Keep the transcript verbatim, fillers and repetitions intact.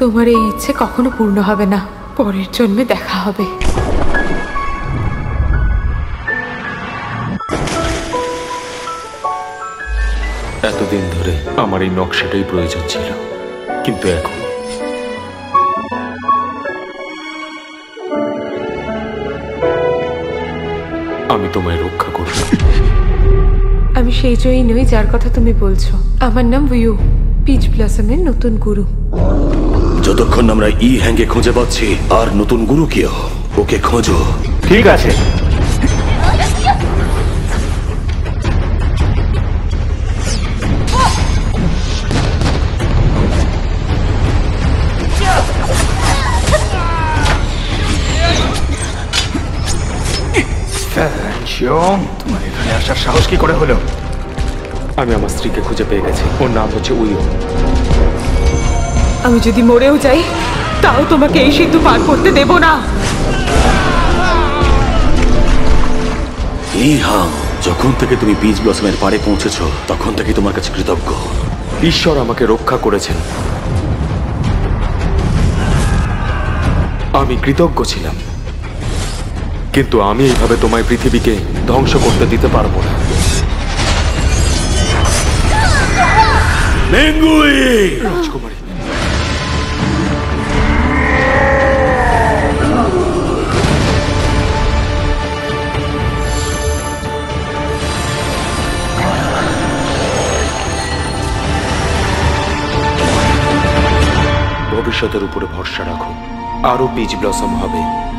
তোমার এই ইচ্ছে কখনো পূর্ণ হবে না, পরের জন্মে দেখা হবে। এতদিন ধরে আমার এই নকশাটাই প্রয়োজন ছিল, কিন্তু এখন আমি তোমায় রক্ষা করব। আমি সেই জয়ী নই যার কথা তুমি বলছো। আমার নাম ভিউ, পিচ ব্লসমের নতুন গুরু। যতক্ষণ আমরা ই হ্যাঙ্গে খুঁজে পাচ্ছি আর নতুন গুরু কেউ, ওকে খোঁজো। ঠিক আছে। তোমার এখানে আসার সাহস কি করে হলো? আমি আমার স্ত্রীকে খুঁজে পেয়ে গেছি, ওর নাম হচ্ছে উইও। আমি যদি মরেও যাই তাও তোমাকে এই সিন্ধু পার করতে দেব না। এই হাং, যখন থেকে তুমি পিচ ব্লসমের পাড়ে পৌঁছেছো তখন থেকে তোমার কাছে কৃতজ্ঞ। ঈশ্বর আমাকে রক্ষা করেছেন, আমি কৃতজ্ঞ ছিলাম, কিন্তু আমি এইভাবে তোমায় পৃথিবীকে ধ্বংস করতে দিতে পারবো না। রাজকুমারী, ভবিষ্যতের উপরে ভরসা রাখো, আরো বীজ ব্লসম হবে।